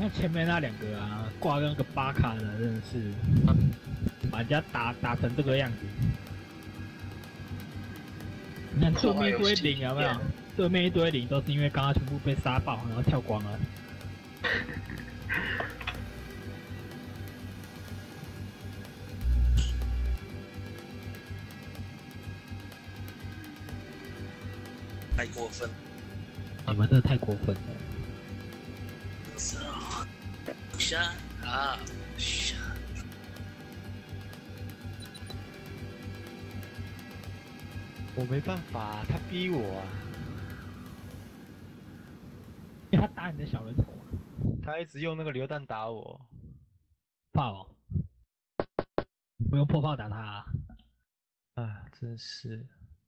看前面那两个啊，挂那个巴卡的，真的是把人家打成这个样子。你看对面一堆零有没有？对面一堆零都是因为刚刚全部被杀爆，然后跳光了。 太过分了！ 你们这太过分了。 下啊下！ 我没办法，他逼我啊！ 因为他打你的小人头啊， 他一直用那个榴弹打我。 炮哦！你不用破炮打他啊！ 啊，真是。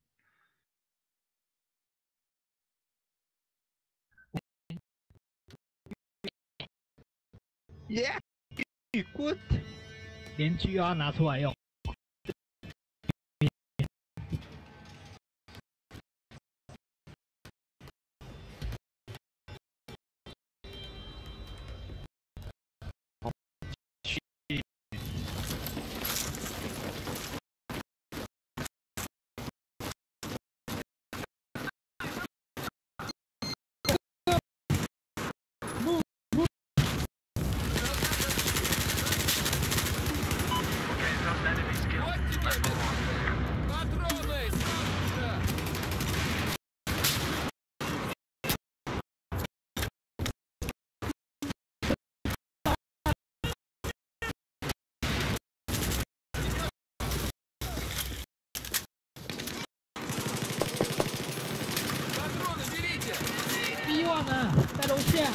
耶！雨棍， 连狙要拿出来用。B1呢，在楼下。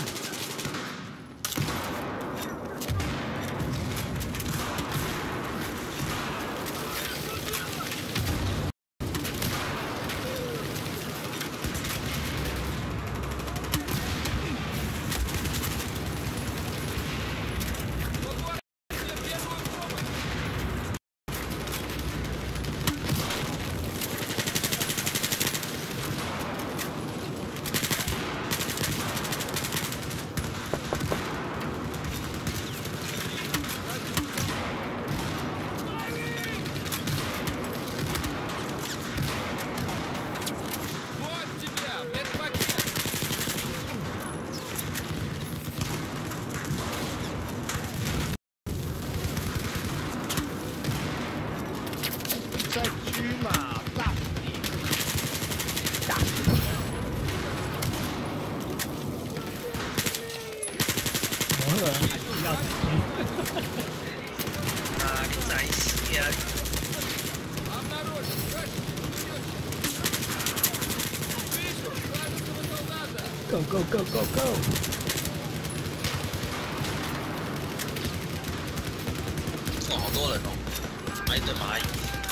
在狙嘛，炸死你！打死你！ 某个人还是要哪里在死呀 ？Go go go go go！ 哇，好多人哦，还一堆蚂蚁。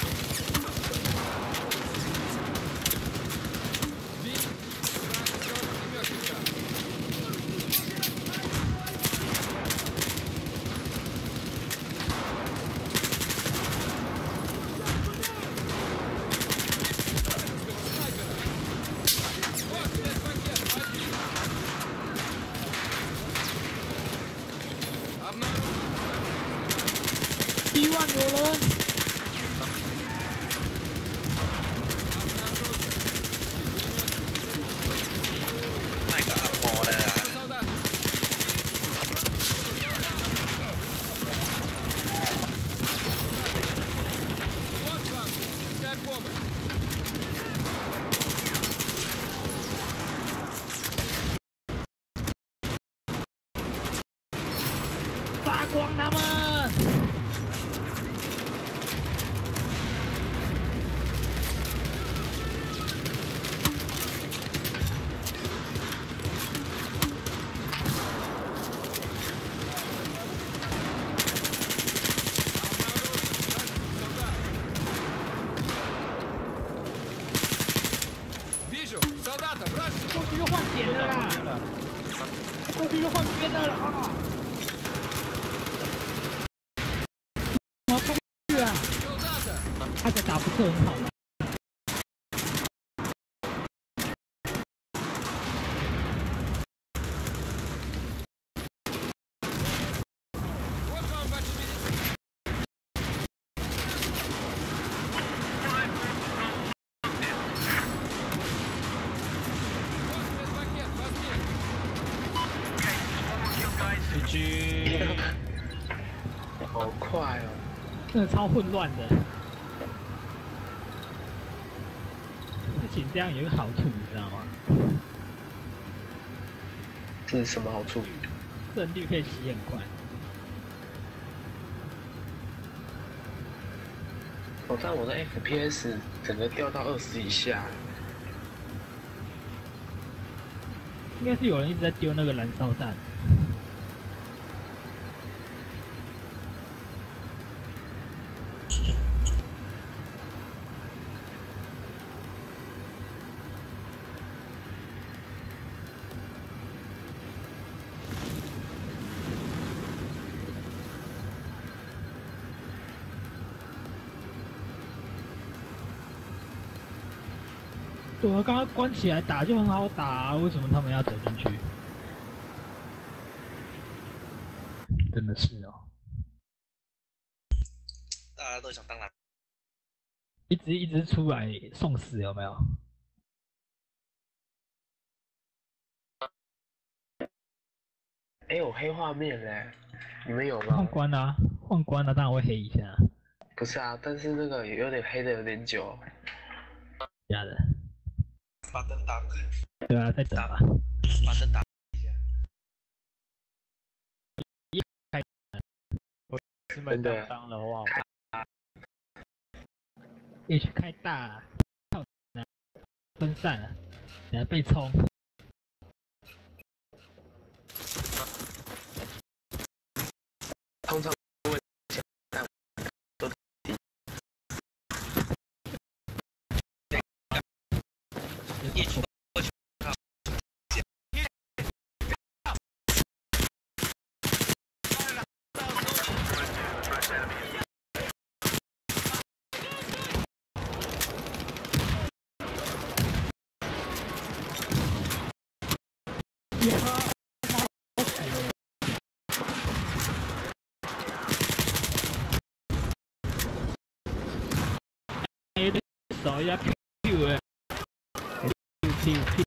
B1有人。 那个阿婆的啊！ 发光他们！过去就换点了啦！过去就换别的了啊！我要冲去啊！他的打不是很好。 狙， 好快哦！ 真的超混乱的。事情这样有一个好处，你知道吗？ 这是什么好处？ 胜率可以洗很快。 我看我的 FPS 整个掉到20以下。 应该是有人一直在丢那个燃烧弹。对啊，刚刚关起来打就很好打啊，为什么他们要走进去？真的是哦， 大家都想当然。 一直出来送死有没有？ 哎，有黑画面嘞，你们有换吗？ 关啊，换关啊，当然会黑一下。 不是啊，但是那个有点黑的有点久。 假的。 把灯打开。 对啊，在等吧。 把灯打是麦当的话， H 开大，分散了，等下被冲。 通常一起手要 Q 哎 ，Q。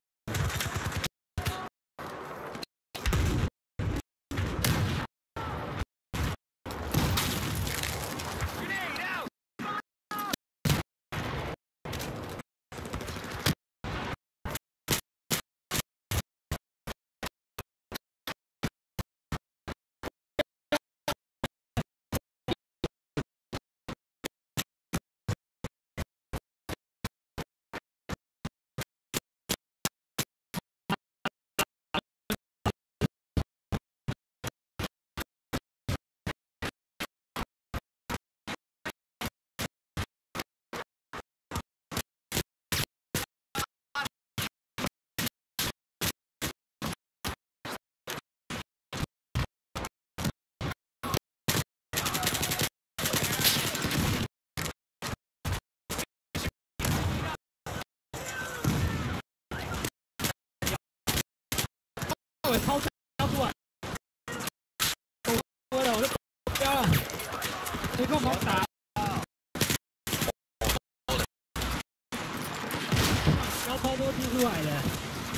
我超超出来，我了，我就标了，谁跟我猛打？标超多踢出来的。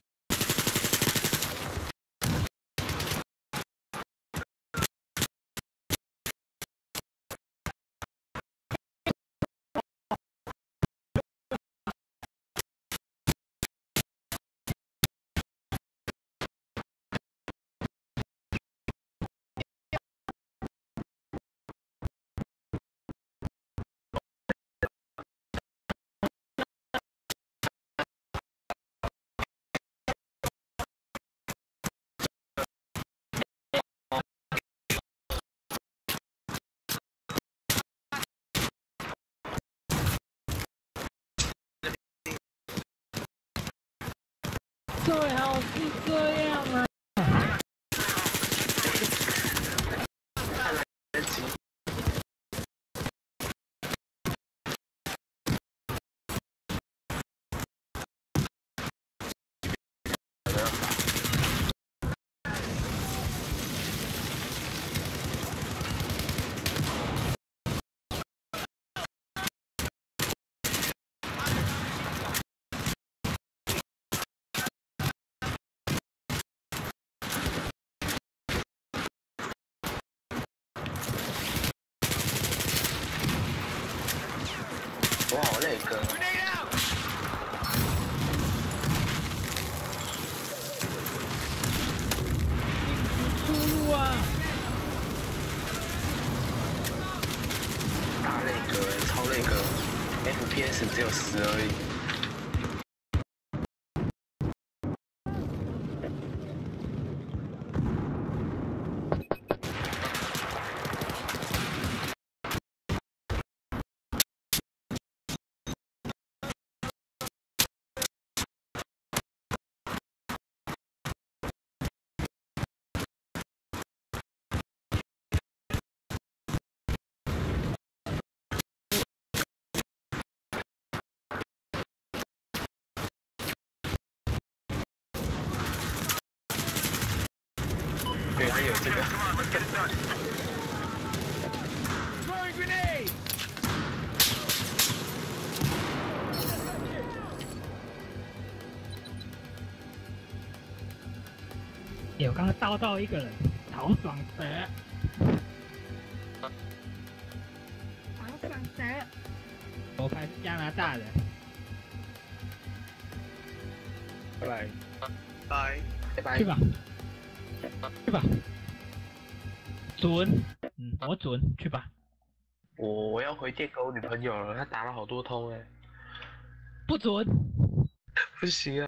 最好是这样啊！ 那个。 出路啊！ 大内格，超内格 ，FPS 只有10而已。对，还有这个。 欸，我刚刚刀到一个人，好爽的！好爽的！我牌是加拿大的。 拜拜。 拜。 拜拜。 去吧，去吧，准，我准，去吧。 我要回电跟我女朋友了，她打了好多通哎。 不准。 不行啊。